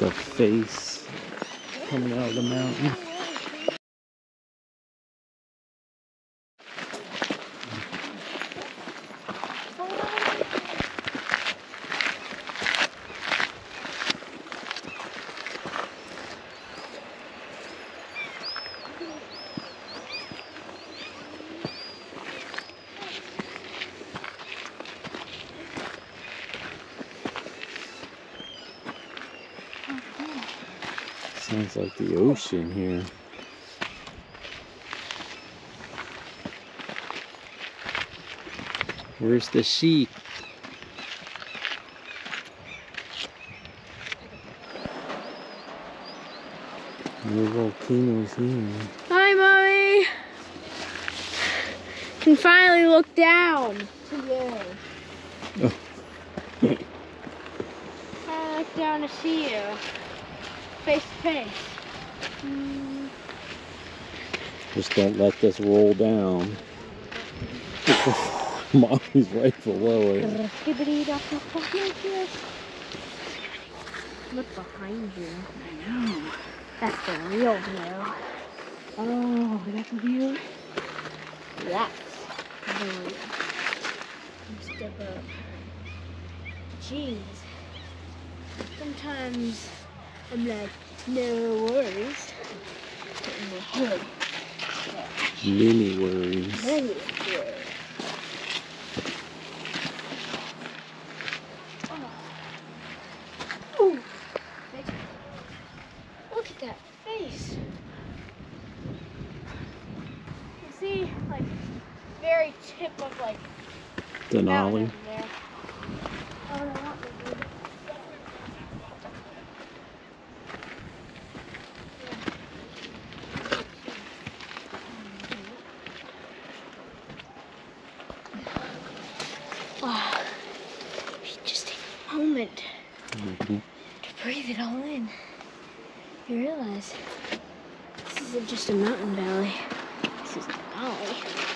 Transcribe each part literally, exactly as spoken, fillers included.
The face coming out of the mountain. Sounds like the ocean here. Where's the sheep? No volcanoes here. Hi, Mommy! Can finally look down to you. Oh. I look down to see you. Face to face. Mm. Just don't let this roll down. Mommy's right below it. Look behind you. I know. That's the real view. Oh, that's a view? That's the real. Step up. Jeez. Sometimes I'm like, no worries. But in my head, Many worries. many worries. Oh. Ooh. Look at that face. You see, like, very tip of, like, Denali. mountain over there. Oh, no, not really. Wow. Just take a moment Mm-hmm. to breathe it all in. You realize this isn't just a mountain valley. This is Denali.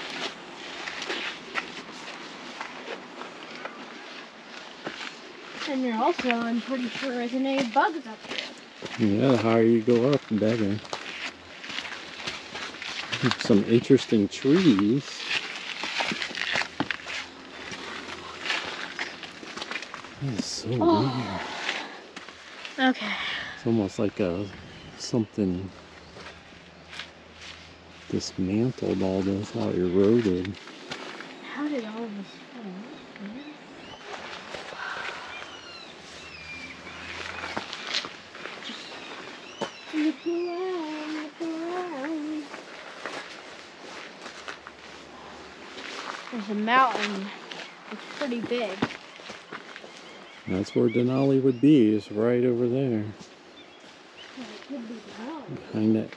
And there also, I'm pretty sure, isn't any bugs up here. Yeah, the higher you go up, the better. Some interesting trees. That's so Oh. weird. Okay. It's almost like a something dismantled all this, how eroded. How did all this fall? Just look around, look around. There's a mountain. It's pretty big. That's where Denali would be, is right over there. Well, it could be Denali. Behind that.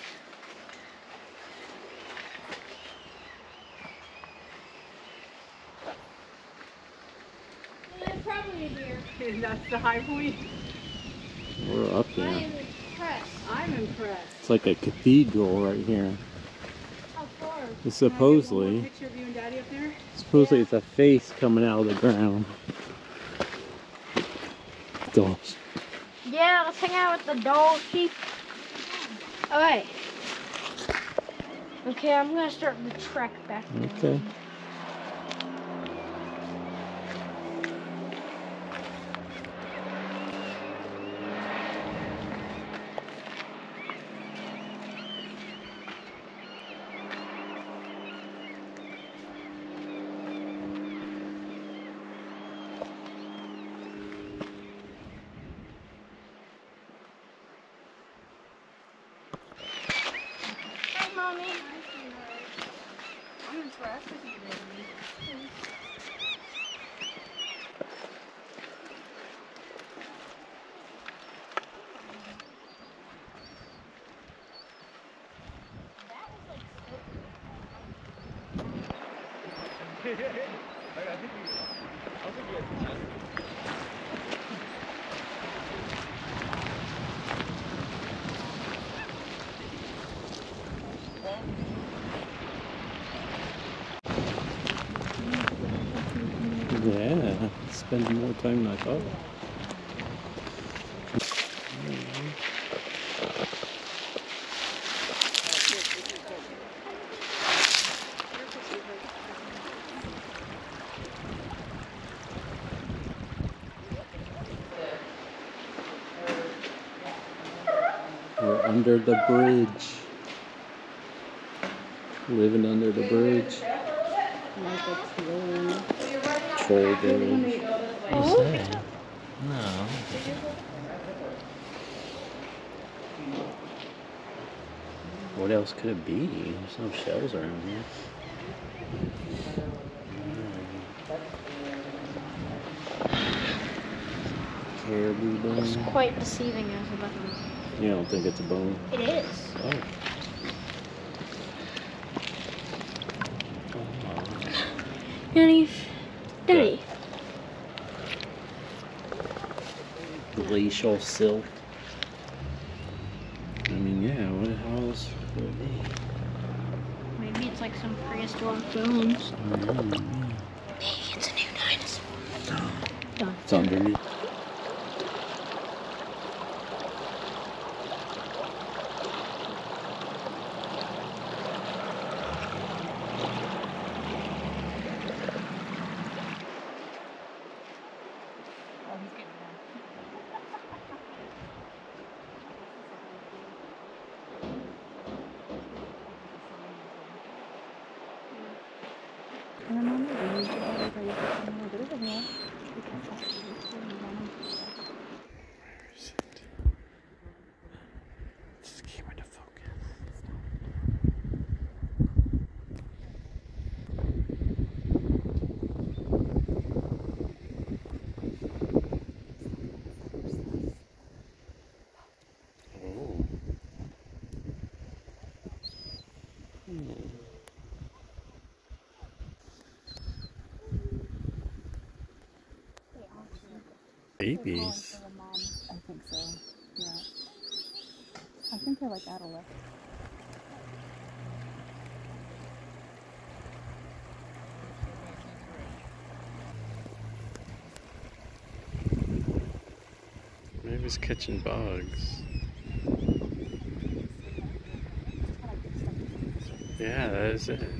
Well, it's probably here. And that's the high point. We're up I here. am impressed. I'm impressed. It's like a cathedral right here. How far? It's Can I get one more supposedly, picture of you and Daddy up there? supposedly it's a face coming out of the ground. Gosh. Yeah, let's hang out with the dog sheep. Alright. Okay, I'm gonna start the trek back down. Okay. Hi, Mommy. I'm impressed with you, baby. I think we, I think we had a chance. Yeah, spending more time than I thought. under the bridge. Living under the bridge. Like a troll. Troll village. You said. No. What else could it be? There's no shells around here. Caribou It's bone. quite deceiving as a button. You don't think it's a bone? It is. Oh. Danny. Danny. Glacial silt. I mean, yeah, what how else would it be? Maybe it's like some prehistoric bones. Mm-hmm. Maybe it's a new dinosaur. Done. It's underneath. Just keep it to focus. Oh. Hmm. Babies. I think so. Yeah. I think they're like adolescents. Maybe it's catching bugs. Yeah, that is it.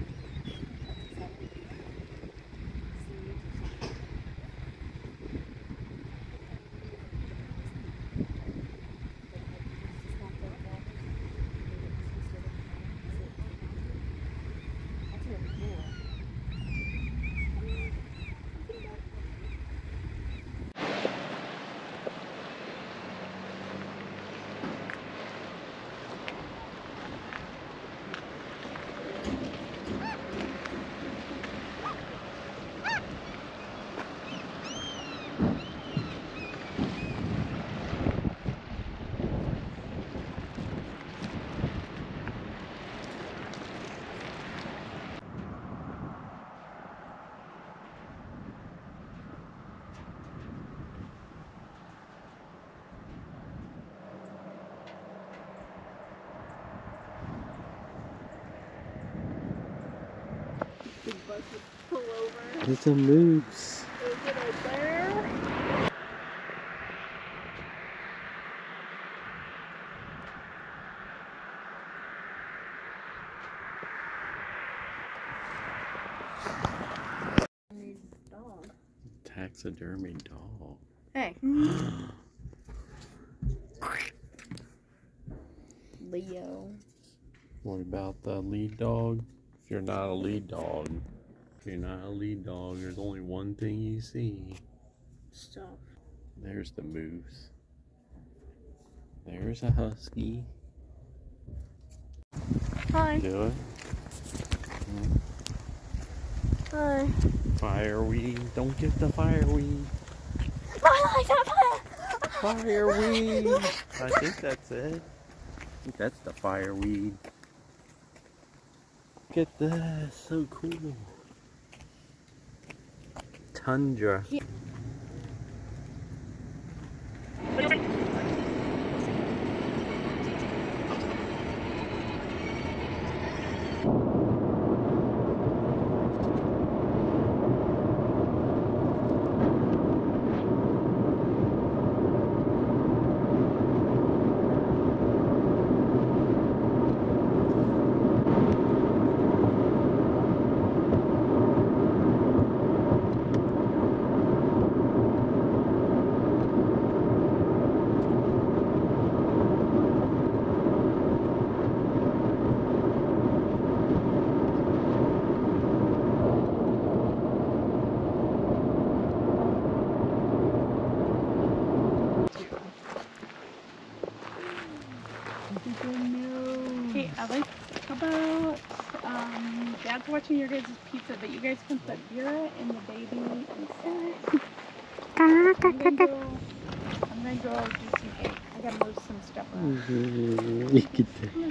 It's a moose. Is it a bear? Dog. Taxidermy dog. Hey. Leo. What about the lead dog? If you're not a lead dog, if you're not a lead dog, there's only one thing you see. Stop. There's the moose. There's a husky. Hi. Do it. Hi. Fireweed. Don't get the fireweed. I like that fire. Fireweed. I think that's it. I think that's the fireweed. Look at that. So cool. Tundra. Yeah. Ellie, how about um, Dad's watching your guys' pizza, but you guys can put Vera and the baby inside. I'm gonna go. I'm gonna go do some cake. I gotta move some stuff around. You get that.